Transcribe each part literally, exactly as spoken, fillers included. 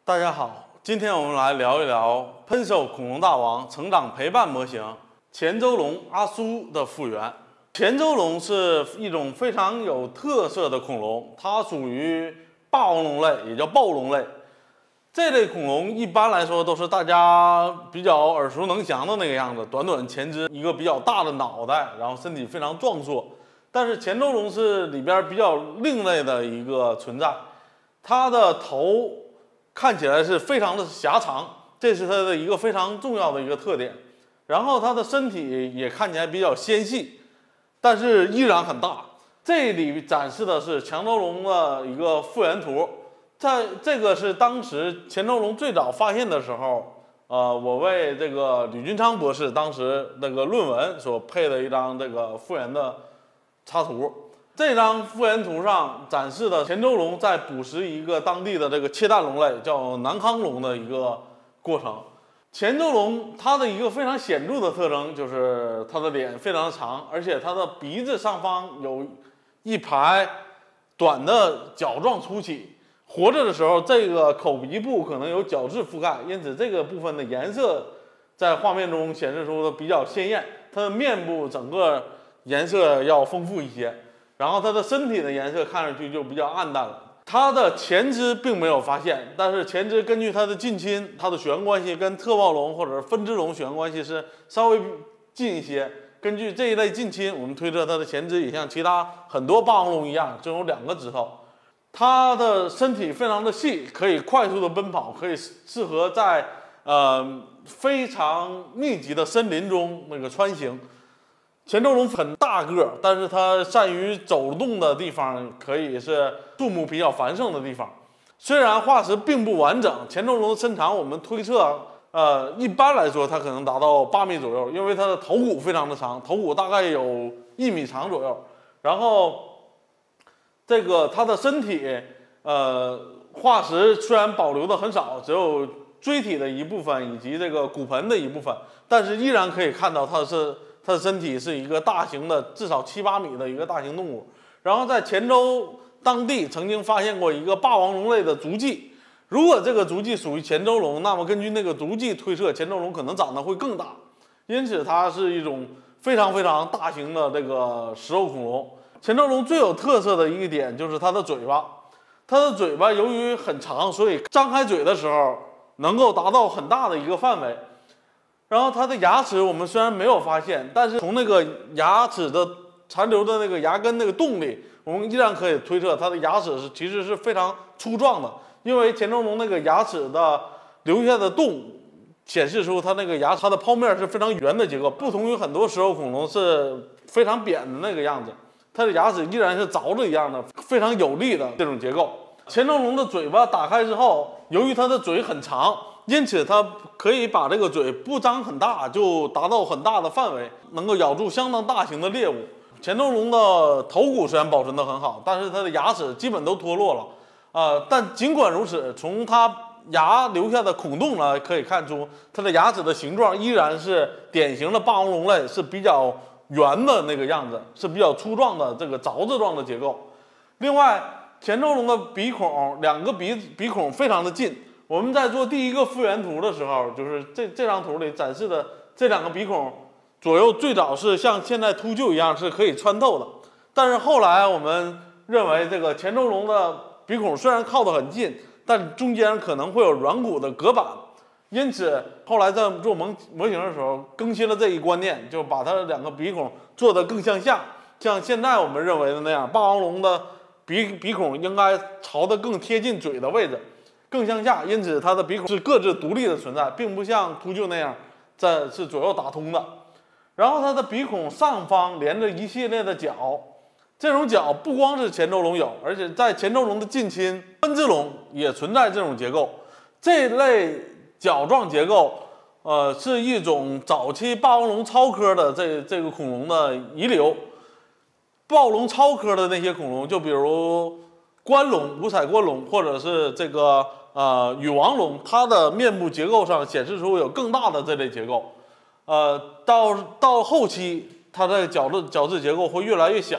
大家好，今天我们来聊一聊P N S O 恐龙大王成长陪伴模型前洲龙阿苏的复原。前洲龙是一种非常有特色的恐龙，它属于霸王龙类，也叫暴龙类。这类恐龙一般来说都是大家比较耳熟能详的那个样子，短短前肢，一个比较大的脑袋，然后身体非常壮硕。但是前洲龙是里边比较另类的一个存在，它的头看起来是非常的狭长，这是它的一个非常重要的一个特点。然后它的身体也看起来比较纤细，但是依然很大。这里展示的是强洲龙的一个复原图，在这个是当时前洲龙最早发现的时候，呃，我为这个吕军昌博士当时那个论文所配的一张这个复原的插图。这张复原图上展示的前洲龙在捕食一个当地的这个切蛋龙类，叫南康龙的一个过程。前洲龙它的一个非常显著的特征就是它的脸非常长，而且它的鼻子上方有一排短的角状凸起。活着的时候，这个口鼻部可能有角质覆盖，因此这个部分的颜色在画面中显示出的比较鲜艳。它的面部整个颜色要丰富一些。然后它的身体的颜色看上去就比较暗淡了。它的前肢并没有发现，但是前肢根据它的近亲，它的血缘关系跟特暴龙或者分支龙血缘关系是稍微近一些。根据这一类近亲，我们推测它的前肢也像其他很多霸王龙一样，只有两个指头。它的身体非常的细，可以快速的奔跑，可以适合在呃非常密集的森林中那个穿行。前洲龙很大个，但是它善于走动的地方可以是树木比较繁盛的地方。虽然化石并不完整，前洲龙的身长我们推测，呃，一般来说它可能达到八米左右，因为它的头骨非常的长，头骨大概有一米长左右。然后这个它的身体，呃，化石虽然保留的很少，只有椎体的一部分以及这个骨盆的一部分，但是依然可以看到它是。它的身体是一个大型的，至少七八米的一个大型动物。然后在前洲当地曾经发现过一个霸王龙类的足迹。如果这个足迹属于前洲龙，那么根据那个足迹推测，前洲龙可能长得会更大。因此，它是一种非常非常大型的这个食肉恐龙。前洲龙最有特色的一个点就是它的嘴巴，它的嘴巴由于很长，所以张开嘴的时候能够达到很大的一个范围。然后它的牙齿我们虽然没有发现，但是从那个牙齿的残留的那个牙根那个洞里，我们依然可以推测它的牙齿是其实是非常粗壮的，因为前洲龙那个牙齿的留下的洞显示出它那个牙它的剖面是非常圆的结构，不同于很多食肉恐龙是非常扁的那个样子，它的牙齿依然是凿着一样的非常有力的这种结构。前洲龙的嘴巴打开之后，由于它的嘴很长，因此它可以把这个嘴不张很大，就达到很大的范围，能够咬住相当大型的猎物。前洲龙的头骨虽然保存得很好，但是它的牙齿基本都脱落了。呃，但尽管如此，从它牙留下的孔洞呢，可以看出它的牙齿的形状依然是典型的霸王龙类，是比较圆的那个样子，是比较粗壮的这个凿子状的结构。另外，前洲龙的鼻孔两个鼻鼻孔非常的近。我们在做第一个复原图的时候，就是这这张图里展示的这两个鼻孔左右最早是像现在秃鹫一样是可以穿透的，但是后来我们认为这个前洲龙的鼻孔虽然靠得很近，但中间可能会有软骨的隔板，因此后来在做模模型的时候更新了这一观念，就把它的两个鼻孔做得更向下，像现在我们认为的那样，霸王龙的鼻鼻孔应该朝得更贴近嘴的位置。更向下，因此它的鼻孔是各自独立的存在，并不像秃鹫那样在是左右打通的。然后它的鼻孔上方连着一系列的角，这种角不光是前洲龙有，而且在前洲龙的近亲分支龙也存在这种结构。这类角状结构，呃，是一种早期霸王龙超科的这这个恐龙的遗留。暴龙超科的那些恐龙，就比如关龙、五彩关龙，或者是这个呃羽王龙，它的面部结构上显示出有更大的这类结构。呃，到到后期，它的角质角质结构会越来越小，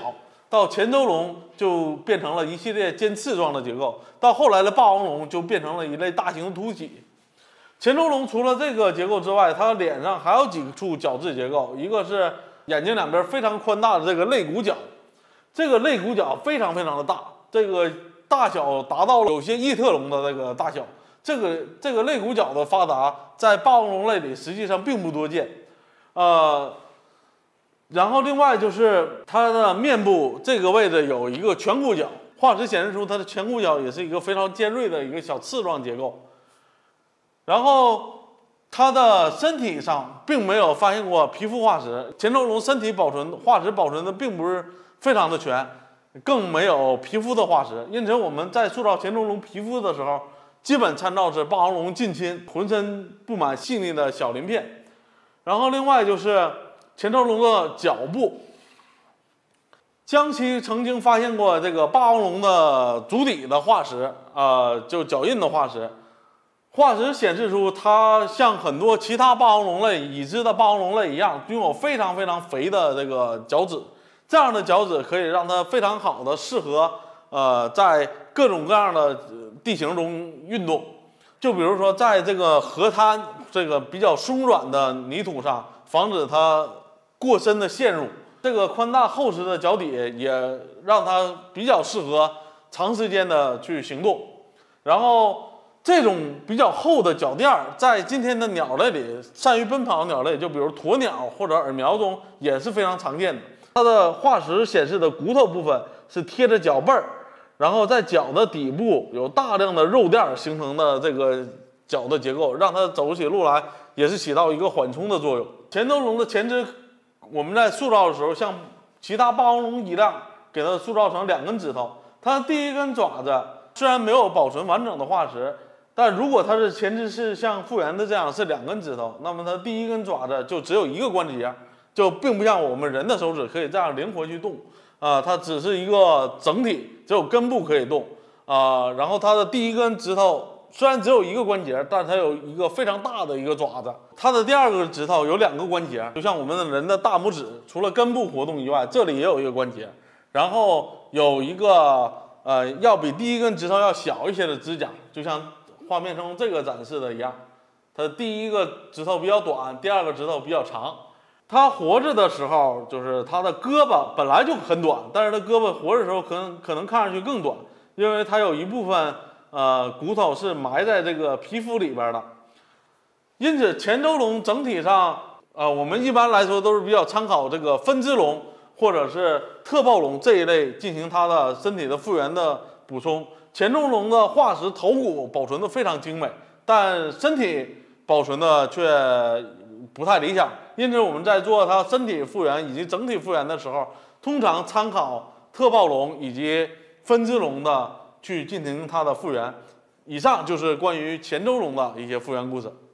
到前周龙就变成了一系列尖刺状的结构，到后来的霸王龙就变成了一类大型的凸起。前周龙除了这个结构之外，它脸上还有几处角质结构，一个是眼睛两边非常宽大的这个肋骨角，这个肋骨角非常非常的大，这个大小达到了有些异特龙的这个大小。这个这个肋骨角的发达，在霸王龙类里实际上并不多见，呃，然后另外就是它的面部这个位置有一个颧骨角，化石显示出它的颧骨角也是一个非常尖锐的一个小刺状结构。然后它的身体上并没有发现过皮肤化石，前周龙身体保存化石保存的并不是非常的全，更没有皮肤的化石，因此我们在塑造前周龙皮肤的时候，基本参照是霸王龙近亲，浑身布满细腻的小鳞片。然后另外就是前周龙的脚部，江西曾经发现过这个霸王龙的足底的化石，呃，就脚印的化石。化石显示出它像很多其他霸王龙类已知的霸王龙类一样，拥有非常非常肥的这个脚趾。这样的脚趾可以让它非常好的适合呃在各种各样的地形中运动。就比如说在这个河滩这个比较松软的泥土上，防止它过深的陷入。这个宽大厚实的脚底也让它比较适合长时间的去行动。然后这种比较厚的脚垫在今天的鸟类里，善于奔跑的鸟类，就比如鸵鸟或者耳苗中也是非常常见的。它的化石显示的骨头部分是贴着脚背儿，然后在脚的底部有大量的肉垫形成的这个脚的结构，让它走起路来也是起到一个缓冲的作用。前周龙的前肢，我们在塑造的时候，像其他霸王龙一样，给它塑造成两根指头。它的第一根爪子虽然没有保存完整的化石，但如果它是前肢是像复原的这样是两根指头，那么它第一根爪子就只有一个关节，就并不像我们人的手指可以这样灵活去动啊、呃，它只是一个整体，只有根部可以动啊、呃。然后它的第一根指头虽然只有一个关节，但它有一个非常大的一个爪子。它的第二个指头有两个关节，就像我们的人的大拇指，除了根部活动以外，这里也有一个关节，然后有一个呃要比第一根指头要小一些的指甲，就像画面中这个展示的一样，它第一个指头比较短，第二个指头比较长。它活着的时候，就是它的胳膊本来就很短，但是它胳膊活着的时候可能可能看上去更短，因为它有一部分呃骨头是埋在这个皮肤里边的。因此，前周龙整体上，呃，我们一般来说都是比较参考这个分支龙或者是特暴龙这一类进行它的身体的复原的补充。前周龙的化石头骨保存的非常精美，但身体保存的却不太理想。因此我们在做它身体复原以及整体复原的时候，通常参考特暴龙以及分支龙的去进行它的复原。以上就是关于前周龙的一些复原故事。